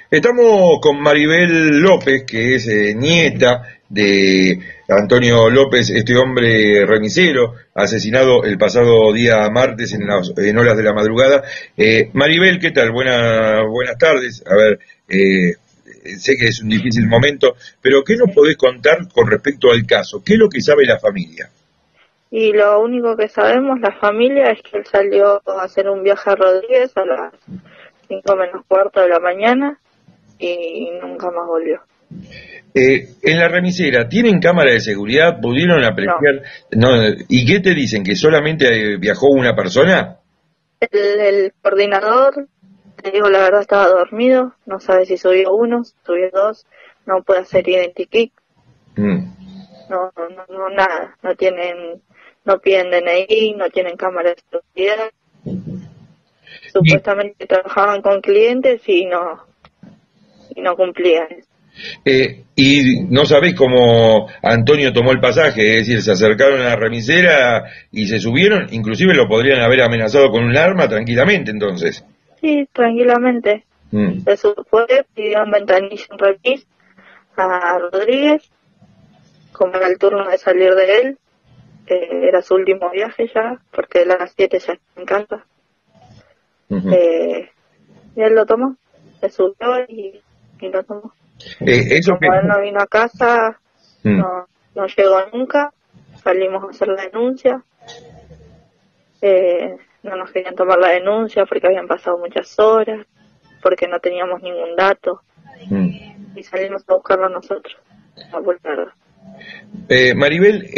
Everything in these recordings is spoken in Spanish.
Estamos con Maribel López, que es nieta de Antonio López, este hombre remisero, asesinado el pasado día martes en horas de la madrugada. Maribel, ¿qué tal? Buenas tardes. A ver, sé que es un difícil momento, pero ¿qué nos podés contar con respecto al caso? ¿Qué es lo que sabe la familia? Y lo único que sabemos, la familia, es que él salió a hacer un viaje a Rodríguez a las 5 menos cuarto de la mañana y nunca más volvió. En la remisera, ¿tienen cámara de seguridad? ¿Pudieron No, apreciar? No, ¿y qué te dicen? ¿Que solamente viajó una persona? el coordinador, te digo la verdad, estaba dormido, no sabe si subió uno, si subió dos, no puede hacer identikit, Mm. nada, no piden DNI, no tienen cámara de seguridad, Y, supuestamente trabajaban con clientes y no cumplían. y no sabés cómo Antonio tomó el pasaje, es decir, se acercaron a la remisera y se subieron, inclusive lo podrían haber amenazado con un arma tranquilamente entonces. Sí, tranquilamente. Mm. Se fue, pidió en ventanilla un remis a Rodríguez, como era el turno de salir de él, era su último viaje ya, porque él a las 7 ya está en casa. Ujú. Eh, y él lo tomó, se subió y lo tomó. Eso que... Como él no vino a casa, Mm. no llegó nunca, salimos a hacer la denuncia. No nos querían tomar la denuncia porque habían pasado muchas horas, porque no teníamos ningún dato, Mm. y salimos a buscarlo nosotros, a buscarlo. Maribel,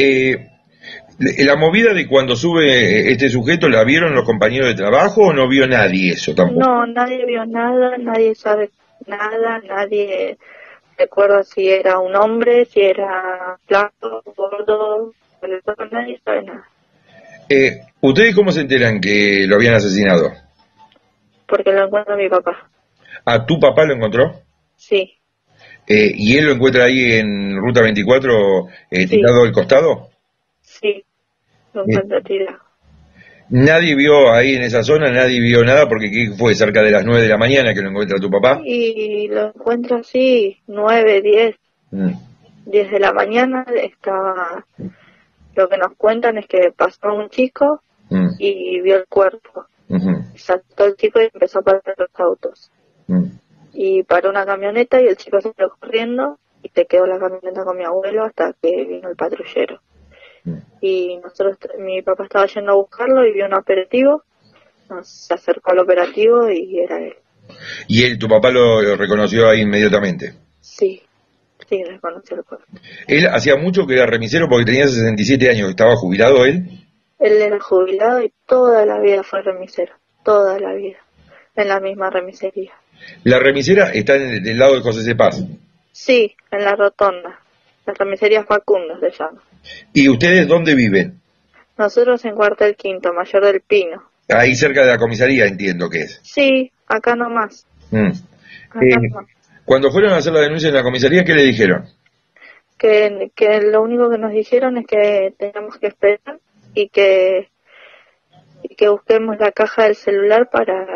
la movida de cuando sube este sujeto, ¿la vieron los compañeros de trabajo o no vio nadie eso tampoco? No, nadie vio nada, nadie sabe nada, nadie recuerda si era un hombre, si era flaco, gordo, pero nadie sabe nada, ¿Ustedes cómo se enteran que lo habían asesinado? porque lo encuentra mi papá. ¿A tu papá lo encontró? Sí, ¿Y él lo encuentra ahí en Ruta 24 sí, tirado al costado? sí, lo Eh, encuentra tirado. Nadie vio ahí en esa zona, nadie vio nada porque ¿qué fue? Cerca de las 9 de la mañana que lo encuentra tu papá. Y lo encuentra así, 9, 10, Mm. 10 de la mañana, estaba, lo que nos cuentan es que pasó un chico Mm. y vio el cuerpo. Ujú. Saltó el chico y empezó a parar los autos. Mm. Y paró una camioneta y el chico salió corriendo y se quedó la camioneta con mi abuelo hasta que vino el patrullero. Mm. Y mi papá estaba yendo a buscarlo y vio un operativo, se acercó al operativo y era él. Y él, tu papá lo reconoció ahí inmediatamente. Sí, sí, reconoció el cuerpo. Él hacía mucho que era remisero porque tenía 67 años, estaba jubilado él. Él era jubilado y toda la vida fue remisero, toda la vida, en la misma remisería. La remisera está del lado de José C. Paz. Sí, en la rotonda, la remisería Facundo se llama. ¿Y ustedes dónde viven? Nosotros en Cuartel Quinto, Mayor del Pino. Ahí cerca de la comisaría, entiendo que es. Sí, acá nomás, Mm. acá Eh, nomás. Cuando fueron a hacer la denuncia en la comisaría, ¿qué le dijeron? Que lo único que nos dijeron es que teníamos que esperar y que busquemos la caja del celular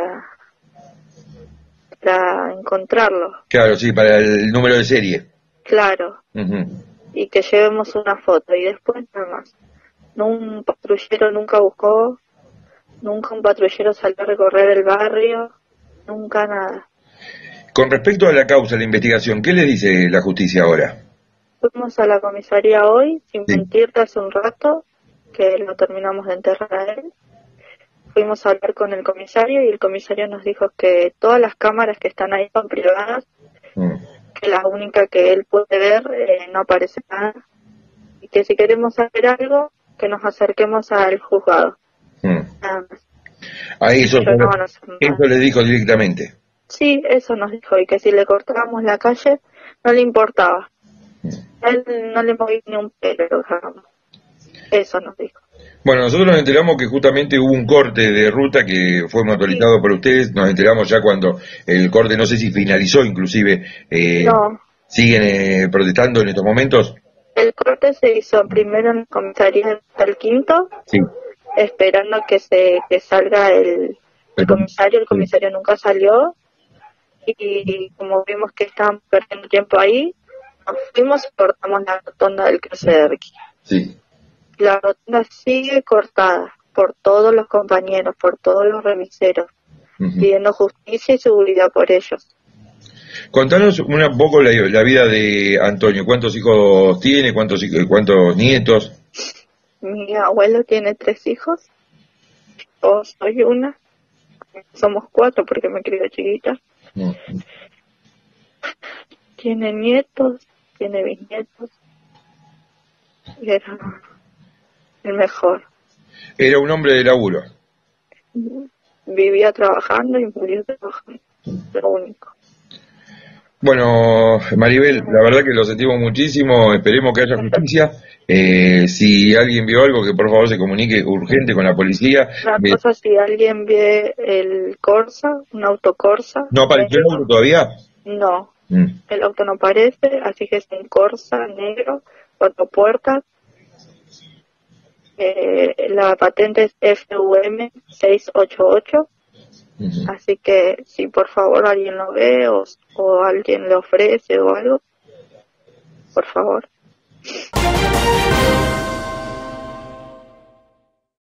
para encontrarlo, Claro, sí, para el número de serie. claro, Ujú. y que llevemos una foto y después nada más. No, un patrullero nunca buscó, nunca un patrullero salió a recorrer el barrio, nunca nada. Con respecto a la causa, la investigación, ¿qué le dice la justicia ahora? Fuimos a la comisaría hoy, sin Sí. mentirte, hace un rato, que lo terminamos de enterrar a él. Fuimos a hablar con el comisario y el comisario nos dijo que todas las cámaras que están ahí son privadas, Mm. que la única que él puede ver no aparece nada, y que si queremos saber algo, que nos acerquemos al juzgado. Mm. Nada más. Ahí eso, Ellos no van a hacer eso nada. le dijo directamente. Sí, eso nos dijo, y que si le cortábamos la calle, no le importaba. A él no le movía ni un pelo, lo dejábamos. Eso nos dijo. Bueno, nosotros nos enteramos que justamente hubo un corte de ruta que fue Sí, motorizado por ustedes, nos enteramos ya cuando el corte, no sé si finalizó inclusive, no. siguen protestando en estos momentos. El corte se hizo primero en la comisaría del Quinto, Sí. esperando que salga el El- comisario. El sí. comisario nunca salió y como vimos que estábamos perdiendo tiempo ahí, nos fuimos y cortamos la rotonda del cruce de Erqui. Sí. La rotonda sigue cortada por todos los compañeros, por todos los remiseros, pidiendo justicia y seguridad por ellos. Contanos un poco la vida de Antonio. ¿Cuántos hijos tiene? ¿Cuántos nietos? Mi abuelo tiene 3 hijos, yo soy una, somos 4 porque me crié chiquita. Tiene nietos, tiene bisnietos, y era el mejor. Era un hombre de laburo. Vivía trabajando y murió trabajando, lo único. Bueno, Maribel, la verdad que lo sentimos muchísimo, esperemos que haya justicia. Si alguien vio algo, que por favor se comunique urgente con la policía. La cosa, si alguien ve el Corsa, un auto Corsa... ¿No apareció el auto todavía? No, el auto no aparece, así que es un Corsa negro, 4 puertas. La patente es FUM 688. Así que si por favor alguien lo ve o alguien le ofrece o algo, por favor.